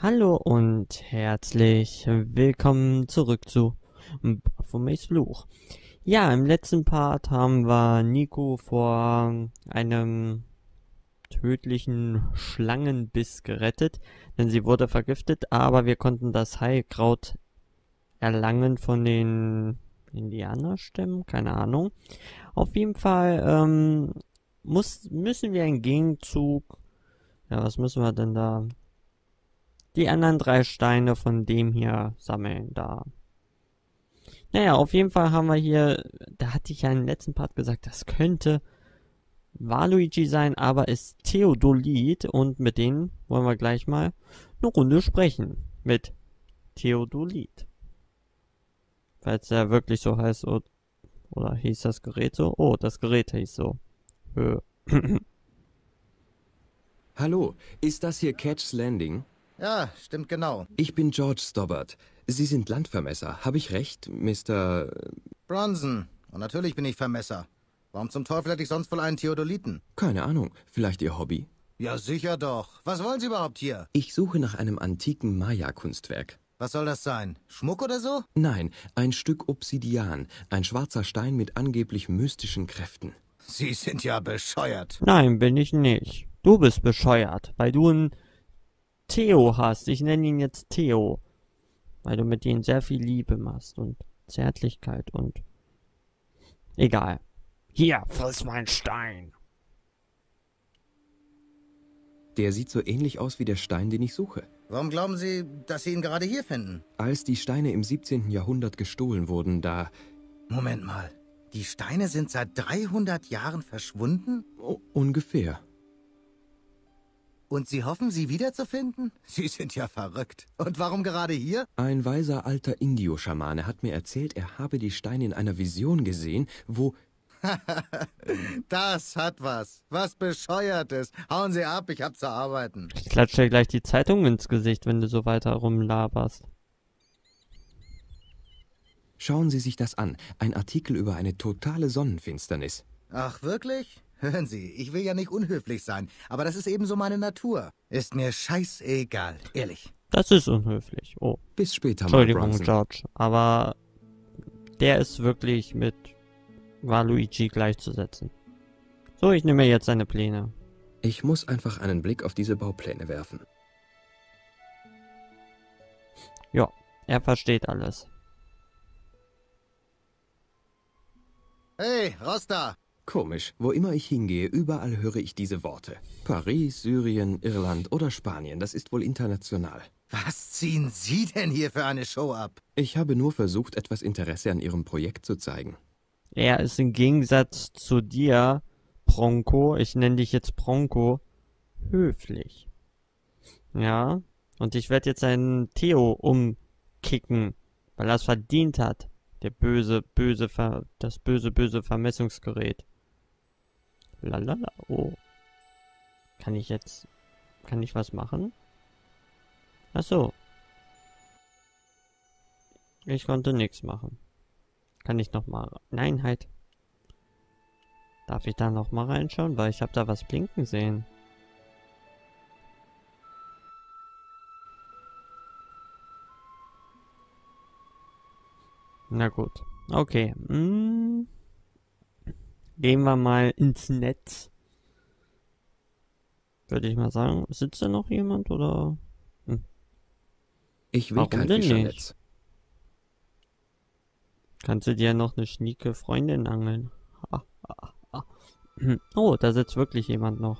Hallo und herzlich willkommen zurück zu Baphomets Fluch. Ja, im letzten Part haben wir Nico vor einem tödlichen Schlangenbiss gerettet, denn sie wurde vergiftet, aber wir konnten das Heilkraut erlangen von den Indianerstämmen, keine Ahnung. Auf jeden Fall müssen wir im Gegenzug, ja, was müssen wir denn da? Die anderen 3 Steine von dem hier sammeln da. Naja, auf jeden Fall haben wir hier, da hatte ich ja im letzten Part gesagt, das könnte Waluigi sein, aber ist Theodolit und mit denen wollen wir gleich mal eine Runde sprechen. Mit Theodolit. Falls er wirklich so heißt oder hieß das Gerät so? Oh, das Gerät hieß so. Hallo, ist das hier Catch's Landing? Ja, stimmt genau. Ich bin George Stobbart. Sie sind Landvermesser. Habe ich recht, Mr. Bronson. Und natürlich bin ich Vermesser. Warum zum Teufel hätte ich sonst wohl einen Theodoliten? Keine Ahnung. Vielleicht Ihr Hobby? Ja, sicher doch. Was wollen Sie überhaupt hier? Ich suche nach einem antiken Maya-Kunstwerk. Was soll das sein? Schmuck oder so? Nein, ein Stück Obsidian. Ein schwarzer Stein mit angeblich mystischen Kräften. Sie sind ja bescheuert. Nein, bin ich nicht. Du bist bescheuert, weil du einen Theo hast. Ich nenne ihn jetzt Theo. Weil du mit denen sehr viel Liebe machst und Zärtlichkeit und... Egal. Hier, friss mein Stein. Der sieht so ähnlich aus wie der Stein, den ich suche. Warum glauben Sie, dass Sie ihn gerade hier finden? Als die Steine im 17. Jahrhundert gestohlen wurden, da... Moment mal. Die Steine sind seit 300 Jahren verschwunden? Oh, ungefähr. Und Sie hoffen, sie wiederzufinden? Sie sind ja verrückt. Und warum gerade hier? Ein weiser alter Indio-Schamane hat mir erzählt, er habe die Steine in einer Vision gesehen, wo... Das hat was. Was Bescheuertes. Hauen Sie ab, ich hab zu arbeiten. Ich klatsche dir gleich die Zeitung ins Gesicht, wenn du so weiter rumlaberst. Schauen Sie sich das an. Ein Artikel über eine totale Sonnenfinsternis. Ach, wirklich? Hören Sie, ich will ja nicht unhöflich sein, aber das ist eben so meine Natur. Ist mir scheißegal, ehrlich. Das ist unhöflich. Oh, Bis später, Entschuldigung, Bronson. George. Aber der ist wirklich mit Waluigi gleichzusetzen. So, ich nehme jetzt seine Pläne. Ich muss einfach einen Blick auf diese Baupläne werfen. Ja, er versteht alles. Hey, Rosta! Komisch, wo immer ich hingehe, überall höre ich diese Worte. Paris, Syrien, Irland oder Spanien, das ist wohl international. Was ziehen Sie denn hier für eine Show ab? Ich habe nur versucht, etwas Interesse an Ihrem Projekt zu zeigen. Er ist im Gegensatz zu dir, Bronco, ich nenne dich jetzt Bronco, höflich. Ja, und ich werde jetzt seinen Theo umkicken, weil er es verdient hat. Der das böse Vermessungsgerät. Lalala, oh. Kann ich was machen? Ach so. Ich konnte nichts machen. Kann ich noch mal... Nein, halt. Darf ich da noch mal reinschauen? Weil ich habe da was blinken sehen. Na gut. Okay. Gehen wir mal ins Netz. Würde ich mal sagen. Sitzt da noch jemand oder... Ich will Warum kein denn Fischernetz. Kannst du dir noch eine schnieke Freundin angeln? Oh, da sitzt wirklich jemand noch.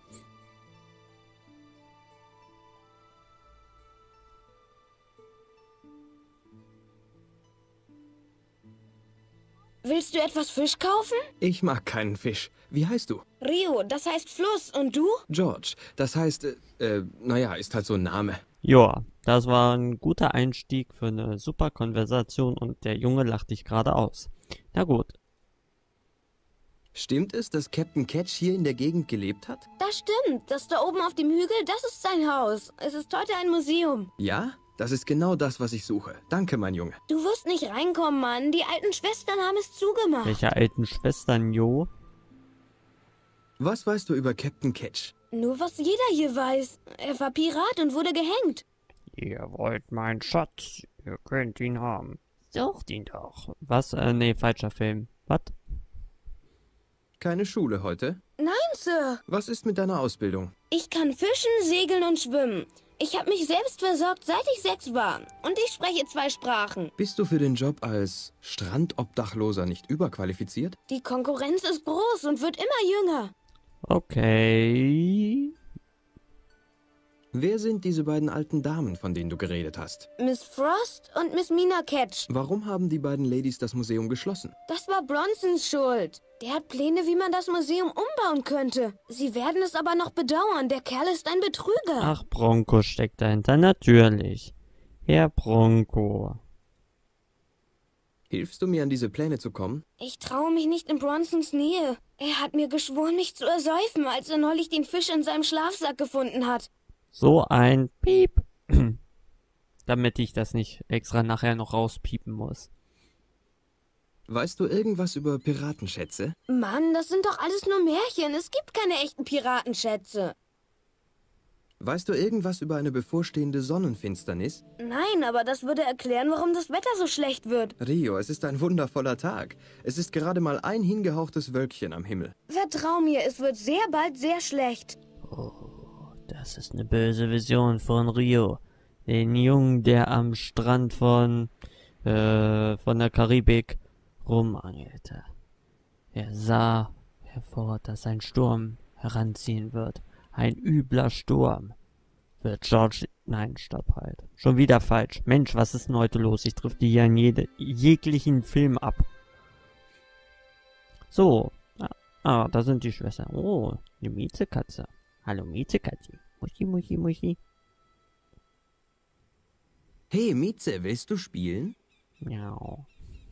Willst du etwas Fisch kaufen? Ich mag keinen Fisch. Wie heißt du? Rio, das heißt Fluss. Und du? George. Das heißt, naja, ist halt so ein Name. Joa, das war ein guter Einstieg für eine super Konversation und der Junge lacht dich gerade aus. Na gut. Stimmt es, dass Captain Catch hier in der Gegend gelebt hat? Das stimmt. Das da oben auf dem Hügel, das ist sein Haus. Es ist heute ein Museum. Ja? Das ist genau das, was ich suche. Danke, mein Junge. Du wirst nicht reinkommen, Mann. Die alten Schwestern haben es zugemacht. Welche alten Schwestern, Jo? Was weißt du über Captain Catch? Nur was jeder hier weiß. Er war Pirat und wurde gehängt. Ihr wollt meinen Schatz, ihr könnt ihn haben. Sucht ihn doch. Was? Nee, falscher Film. Was? Keine Schule heute? Nein, Sir. Was ist mit deiner Ausbildung? Ich kann fischen, segeln und schwimmen. Ich habe mich selbst versorgt, seit ich 6 war. Und ich spreche 2 Sprachen. Bist du für den Job als Strandobdachloser nicht überqualifiziert? Die Konkurrenz ist groß und wird immer jünger. Okay. Wer sind diese beiden alten Damen, von denen du geredet hast? Miss Frost und Miss Mina Ketch. Warum haben die beiden Ladies das Museum geschlossen? Das war Bronsons Schuld. Der hat Pläne, wie man das Museum umbauen könnte. Sie werden es aber noch bedauern. Der Kerl ist ein Betrüger. Ach, Bronco steckt dahinter, natürlich. Herr Bronco. Hilfst du mir, an diese Pläne zu kommen? Ich traue mich nicht in Bronsons Nähe. Er hat mir geschworen, mich zu ersäufen, als er neulich den Fisch in seinem Schlafsack gefunden hat. So ein Piep. Damit ich das nicht extra nachher noch rauspiepen muss. Weißt du irgendwas über Piratenschätze? Mann, das sind doch alles nur Märchen. Es gibt keine echten Piratenschätze. Weißt du irgendwas über eine bevorstehende Sonnenfinsternis? Nein, aber das würde erklären, warum das Wetter so schlecht wird. Rio, es ist ein wundervoller Tag. Es ist gerade mal ein hingehauchtes Wölkchen am Himmel. Vertrau mir, es wird sehr bald sehr schlecht. Oh, das ist eine böse Vision von Rio. Den Jungen, der am Strand von der Karibik rumangelte. Er sah hervor, dass ein Sturm heranziehen wird. Ein übler Sturm. Wird George... Nein, stopp halt. Schon wieder falsch. Mensch, was ist denn heute los? Ich trifft die hier in jeglichen Film ab. So. Da sind die Schwestern. Oh, eine Miezekatze. Hallo Miezekatze. Muschi, Muschi, Muschi. Hey, Mieze, willst du spielen? Miau.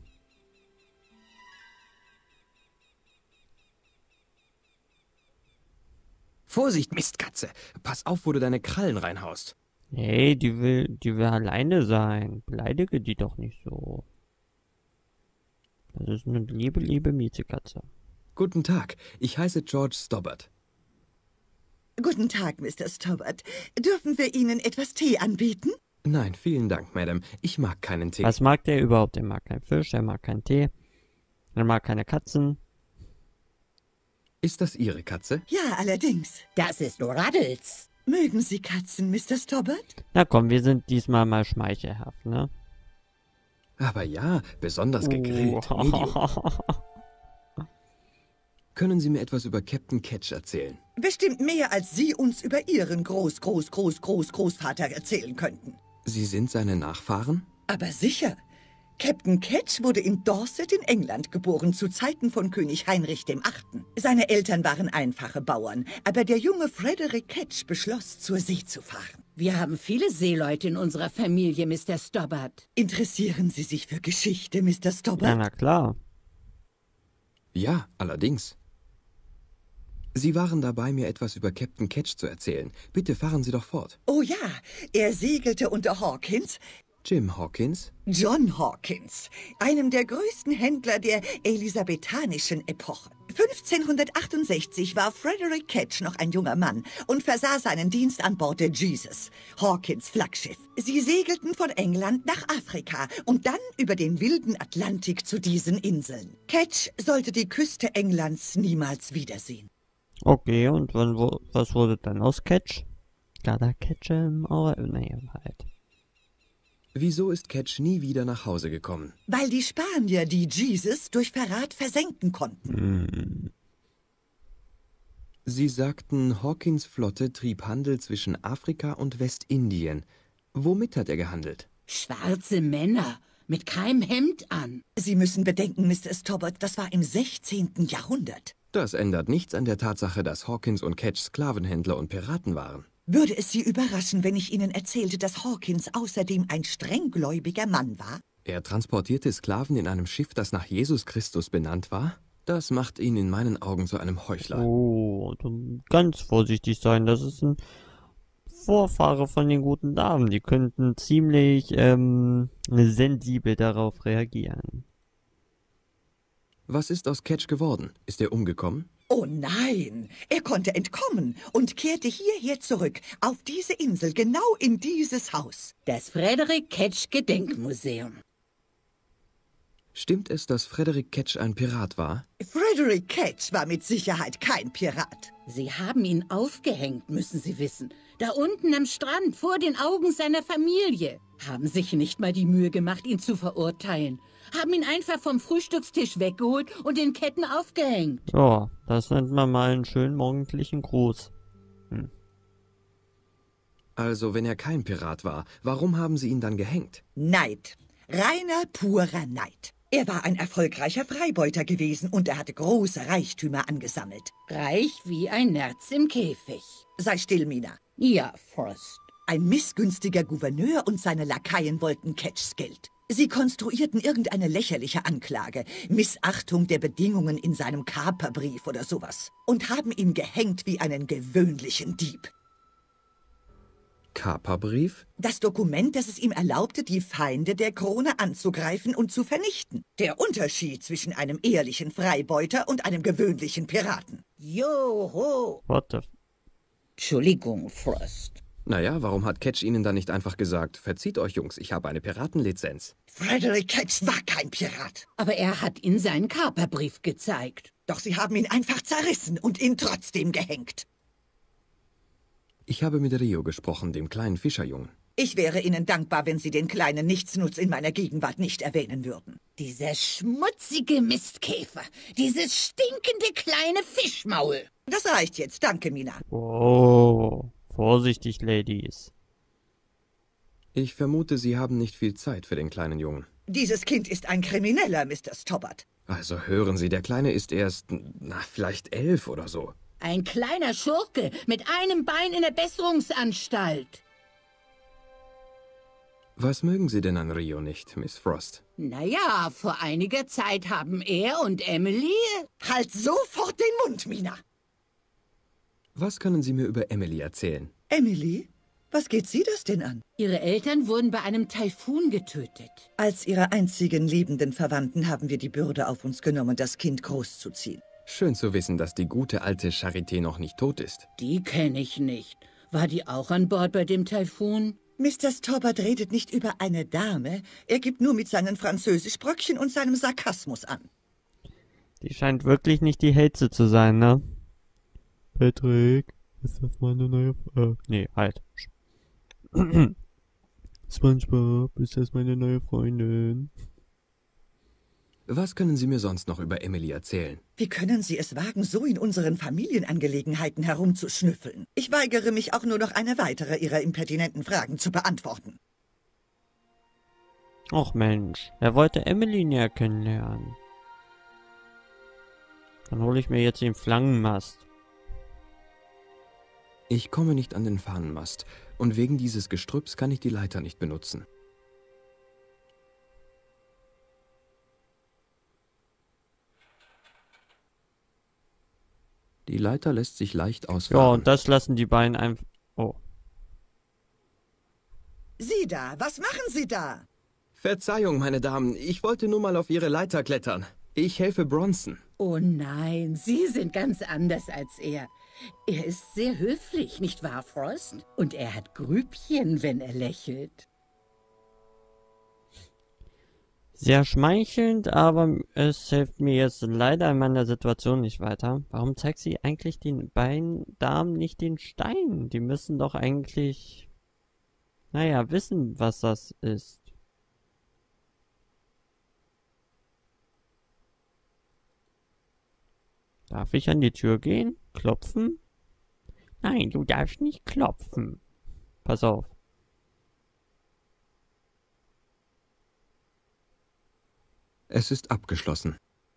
Vorsicht, Mistkatze! Pass auf, wo du deine Krallen reinhaust. Hey, die will alleine sein. Beleidige die doch nicht so. Das ist eine liebe Miezekatze. Guten Tag, ich heiße George Stobbart. Guten Tag, Mr. Stobbart. Dürfen wir Ihnen etwas Tee anbieten? Nein, vielen Dank, Madame. Ich mag keinen Tee. Was mag der überhaupt? Er mag keinen Fisch, er mag keinen Tee. Er mag keine Katzen. Ist das Ihre Katze? Ja, allerdings. Das ist Raddles. Mögen Sie Katzen, Mr. Stobbart? Na komm, wir sind diesmal mal schmeichelhaft, ne? Aber ja, besonders gegrillt. Medium. Können Sie mir etwas über Captain Ketch erzählen? Bestimmt mehr, als Sie uns über Ihren Großvater erzählen könnten. Sie sind seine Nachfahren? Aber sicher. Captain Ketch wurde in Dorset in England geboren, zu Zeiten von König Heinrich VIII. Seine Eltern waren einfache Bauern, aber der junge Frederick Ketch beschloss, zur See zu fahren. Wir haben viele Seeleute in unserer Familie, Mr. Stobbart. Interessieren Sie sich für Geschichte, Mr. Ja, Stobbart? na klar. Ja, allerdings. Sie waren dabei, mir etwas über Captain Ketch zu erzählen. Bitte fahren Sie doch fort. Oh ja, er segelte unter Hawkins, Jim Hawkins? John Hawkins, einem der größten Händler der elisabethanischen Epoche. 1568 war Frederick Ketch noch ein junger Mann und versah seinen Dienst an Bord der Jesus, Hawkins Flaggschiff. Sie segelten von England nach Afrika und dann über den wilden Atlantik zu diesen Inseln. Ketch sollte die Küste Englands niemals wiedersehen. Okay, und was wurde dann aus Ketch? Gotta catch him, or... Nee, halt. Wieso ist Ketch nie wieder nach Hause gekommen? Weil die Spanier die Jesus durch Verrat versenken konnten. Sie sagten, Hawkins Flotte trieb Handel zwischen Afrika und Westindien. Womit hat er gehandelt? Schwarze Männer mit keinem Hemd an. Sie müssen bedenken, Mr. Stobbart, das war im 16. Jahrhundert. Das ändert nichts an der Tatsache, dass Hawkins und Ketch Sklavenhändler und Piraten waren. Würde es Sie überraschen, wenn ich Ihnen erzählte, dass Hawkins außerdem ein strenggläubiger Mann war? Er transportierte Sklaven in einem Schiff, das nach Jesus Christus benannt war? Das macht ihn in meinen Augen zu einem Heuchler. Oh, du ganz vorsichtig sein. Das ist ein Vorfahre von den guten Damen. Die könnten ziemlich sensibel darauf reagieren. Was ist aus Ketch geworden? Ist er umgekommen? Oh nein, er konnte entkommen und kehrte hierher zurück, auf diese Insel, genau in dieses Haus. Das Frederick Ketch Gedenkmuseum. Stimmt es, dass Frederick Ketch ein Pirat war? Frederick Ketch war mit Sicherheit kein Pirat. Sie haben ihn aufgehängt, müssen Sie wissen. Da unten am Strand, vor den Augen seiner Familie. Haben sich nicht mal die Mühe gemacht, ihn zu verurteilen. Haben ihn einfach vom Frühstückstisch weggeholt und in Ketten aufgehängt. Ja, das nennt man mal einen schönen morgendlichen Gruß. Also, wenn er kein Pirat war, warum haben sie ihn dann gehängt? Neid. Reiner, purer Neid. Er war ein erfolgreicher Freibeuter gewesen und er hatte große Reichtümer angesammelt. Reich wie ein Nerz im Käfig. Sei still, Mina. Ja, Frost. Ein missgünstiger Gouverneur und seine Lakaien wollten Ketchs Geld. Sie konstruierten irgendeine lächerliche Anklage, Missachtung der Bedingungen in seinem Kaperbrief oder sowas, und haben ihn gehängt wie einen gewöhnlichen Dieb. Kaperbrief? Das Dokument, das es ihm erlaubte, die Feinde der Krone anzugreifen und zu vernichten. Der Unterschied zwischen einem ehrlichen Freibeuter und einem gewöhnlichen Piraten. Joho! What the... Entschuldigung, Frost. Naja, warum hat Ketch ihnen dann nicht einfach gesagt, verzieht euch Jungs, ich habe eine Piratenlizenz? Frederick Ketch war kein Pirat. Aber er hat Ihnen seinen Kaperbrief gezeigt. Doch sie haben ihn einfach zerrissen und ihn trotzdem gehängt. Ich habe mit Rio gesprochen, dem kleinen Fischerjungen. Ich wäre Ihnen dankbar, wenn Sie den kleinen Nichtsnutz in meiner Gegenwart nicht erwähnen würden. Dieser schmutzige Mistkäfer. Dieses stinkende kleine Fischmaul. Das reicht jetzt, danke, Mina. Oh, vorsichtig, Ladies. Ich vermute, Sie haben nicht viel Zeit für den kleinen Jungen. Dieses Kind ist ein Krimineller, Mr. Stobbart. Also hören Sie, der Kleine ist erst, vielleicht 11 oder so. Ein kleiner Schurke mit einem Bein in der Besserungsanstalt. Was mögen Sie denn an Rio nicht, Miss Frost? Naja, vor einiger Zeit haben er und Emily... Halt sofort den Mund, Mina. Was können Sie mir über Emily erzählen? Emily? Was geht Sie das denn an? Ihre Eltern wurden bei einem Taifun getötet. Als Ihre einzigen lebenden Verwandten haben wir die Bürde auf uns genommen, das Kind großzuziehen. Schön zu wissen, dass die gute alte Charité noch nicht tot ist. Die kenne ich nicht. War die auch an Bord bei dem Taifun? Mr. Stobbart redet nicht über eine Dame. Er gibt nur mit seinen Französischbröckchen und seinem Sarkasmus an. Die scheint wirklich nicht die hellste zu sein, ne? Patrick, ist das meine neue... nee, halt. SpongeBob, ist das meine neue Freundin? Was können Sie mir sonst noch über Emily erzählen? Wie können Sie es wagen, so in unseren Familienangelegenheiten herumzuschnüffeln? Ich weigere mich auch nur noch eine weitere Ihrer impertinenten Fragen zu beantworten. Och Mensch, er wollte Emily näher kennenlernen. Dann hole ich mir jetzt den Flangenmast. Ich komme nicht an den Fahnenmast und wegen dieses Gestrüpps kann ich die Leiter nicht benutzen. Die Leiter lässt sich leicht ausfahren. Ja, und das lassen die beiden einfach... Oh. Sie da, was machen Sie da? Verzeihung, meine Damen, ich wollte nur mal auf Ihre Leiter klettern. Ich helfe Bronson. Oh nein, Sie sind ganz anders als er. Er ist sehr höflich, nicht wahr, Frost? Und er hat Grübchen, wenn er lächelt. Sehr schmeichelnd, aber es hilft mir jetzt leider in meiner Situation nicht weiter. Warum zeigt sie eigentlich den beiden Damen nicht den Stein? Die müssen doch eigentlich, naja, wissen, was das ist. Darf ich an die Tür gehen? Klopfen? Nein, du darfst nicht klopfen. Pass auf. Es ist abgeschlossen.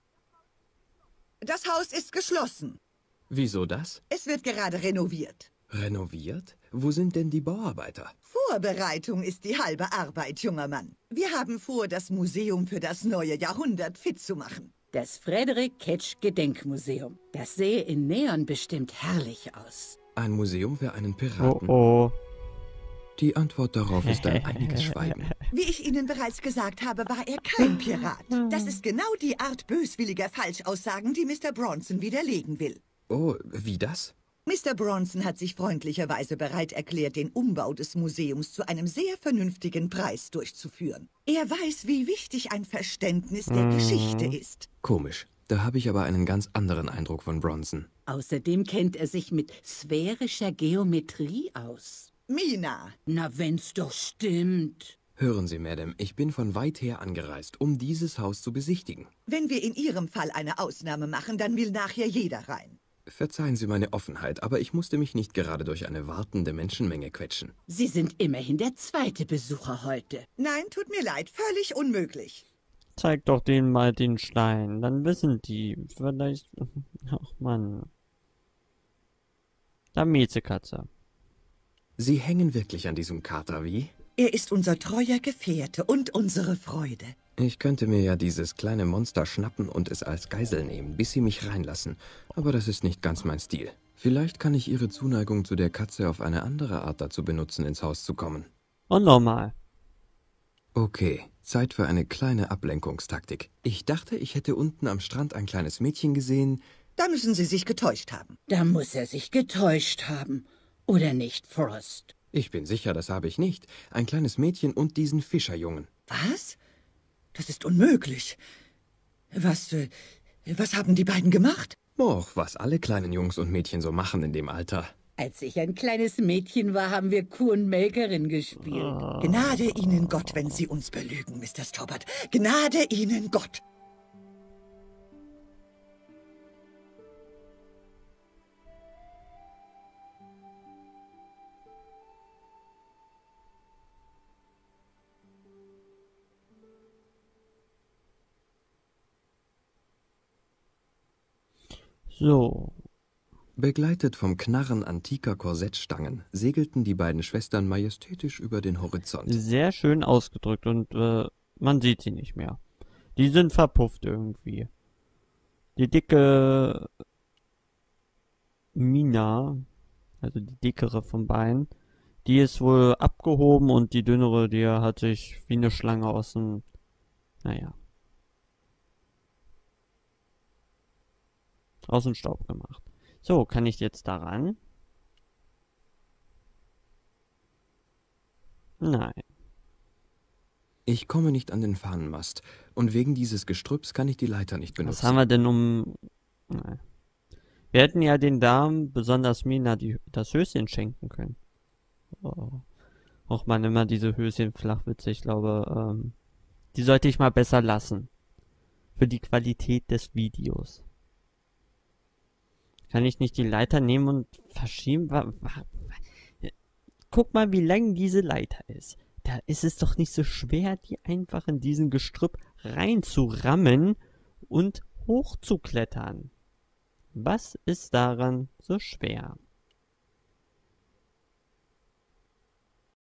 Das Haus ist geschlossen. Wieso das? Es wird gerade renoviert. Renoviert? Wo sind denn die Bauarbeiter? Vorbereitung ist die halbe Arbeit, junger Mann. Wir haben vor, das Museum für das neue Jahrhundert fit zu machen. Das Frederick Ketch Gedenkmuseum. Das sähe in Neon bestimmt herrlich aus. Ein Museum für einen Oh Piraten? oh. Die Antwort darauf ist ein einiges Schweigen. Wie ich Ihnen bereits gesagt habe, war er kein Pirat. Das ist genau die Art böswilliger Falschaussagen, die Mr. Bronson widerlegen will. Oh, wie das? Mr. Bronson hat sich freundlicherweise bereit erklärt, den Umbau des Museums zu einem sehr vernünftigen Preis durchzuführen. Er weiß, wie wichtig ein Verständnis der Geschichte ist. Komisch. Da habe ich aber einen ganz anderen Eindruck von Bronson. Außerdem kennt er sich mit sphärischer Geometrie aus. Mina, Na, wenn's doch stimmt. Hören Sie, Madame, ich bin von weit her angereist, um dieses Haus zu besichtigen. wenn wir in Ihrem Fall eine Ausnahme machen, dann will nachher jeder rein. Verzeihen Sie meine Offenheit, aber ich musste mich nicht gerade durch eine wartende Menschenmenge quetschen. Sie sind immerhin der zweite Besucher heute. Nein, tut mir leid, völlig unmöglich. Zeig doch denen mal den Stein, dann wissen die. Vielleicht. Ach Mann. Da Miezekatze. Sie hängen wirklich an diesem Kater, wie? Er ist unser treuer Gefährte und unsere Freude. Ich könnte mir ja dieses kleine Monster schnappen und es als Geisel nehmen, bis Sie mich reinlassen. Aber das ist nicht ganz mein Stil. Vielleicht kann ich Ihre Zuneigung zu der Katze auf eine andere Art dazu benutzen, ins Haus zu kommen. Und nochmal. Okay, Zeit für eine kleine Ablenkungstaktik. Ich dachte, ich hätte unten am Strand ein kleines Mädchen gesehen. Da müssen Sie sich getäuscht haben. Da muss er sich getäuscht haben. Oder nicht, Frost? Ich bin sicher, das habe ich nicht. Ein kleines Mädchen und diesen Fischerjungen. Was? Das ist unmöglich. Was haben die beiden gemacht? Och, was alle kleinen Jungs und Mädchen so machen in dem Alter. Als ich ein kleines Mädchen war, haben wir Kuh und Melkerin gespielt. Gnade Ihnen Gott, wenn Sie uns belügen, Mr. Stobbart. Gnade Ihnen Gott. So. Begleitet vom Knarren antiker Korsettstangen segelten die beiden Schwestern majestätisch über den Horizont. Sehr schön ausgedrückt und man sieht sie nicht mehr. Die sind verpufft irgendwie. Die dicke Mina, also die dickere von beiden, die ist wohl abgehoben und die dünnere, die hat sich wie eine Schlange aus dem, aus dem Staub gemacht. So, kann ich jetzt daran? Nein. Ich komme nicht an den Fahnenmast und wegen dieses Gestrüpps kann ich die Leiter nicht benutzen. Was haben wir denn Nein. Wir hätten ja den Damen, besonders Mina, das Höschen schenken können. Oh. Auch man immer diese Höschen Flachwitze, ich glaube, die sollte ich mal besser lassen. Für die Qualität des Videos. Kann ich nicht die Leiter nehmen und verschieben? Guck mal, wie lang diese Leiter ist. Da ist es doch nicht so schwer, die einfach in diesen Gestrüpp reinzurammen und hochzuklettern. Was ist daran so schwer?